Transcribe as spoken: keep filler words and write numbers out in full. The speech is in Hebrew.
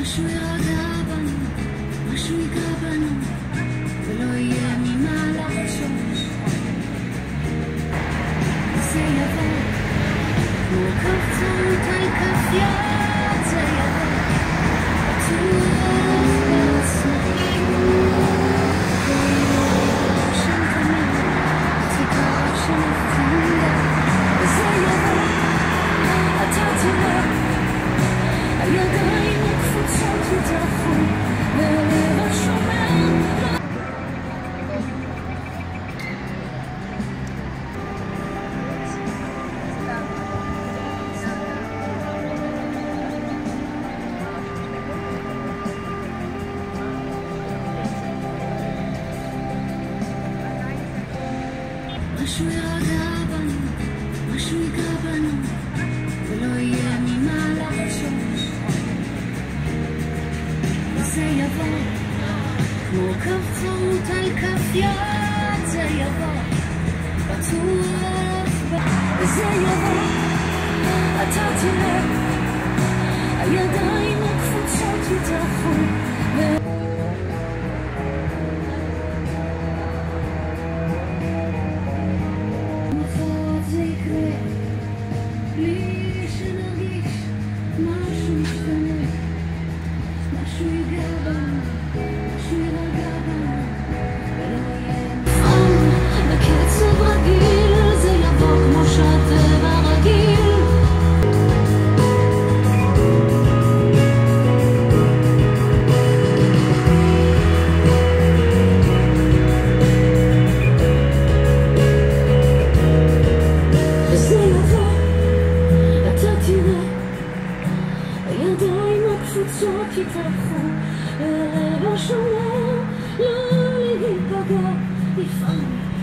משהו ירגע בנו, משהו ייגע בנו, ולא יהיה ממה לחשוש. זה יבוא כמו קבצות על כף יד, זה יבוא בטוח בעצמו. שם תמיד תקרא שנפתנדה, וזה יבוא, אתה תראה הידיים הקפוצות יתרחו והלב השומר. משהו ירגע בנו, משהו ייגע בנו, ולא יהיה ממה לחשוש. זה יבוא כמו קבצות על כף יד, זה יבוא בטוח וזה יבוא, אתה תראה הידיים הקפוצות יתרחו. הקבוצות יתרחו, ולב השומר לא להיפגע, לפעמים